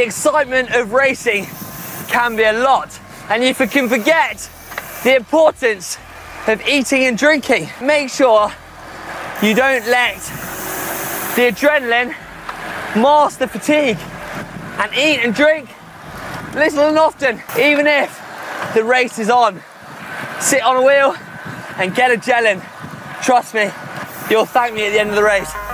The excitement of racing can be a lot, and you can forget the importance of eating and drinking. Make sure you don't let the adrenaline mask the fatigue, and eat and drink little and often, even if the race is on. Sit on a wheel and get a gel in. Trust me, you'll thank me at the end of the race.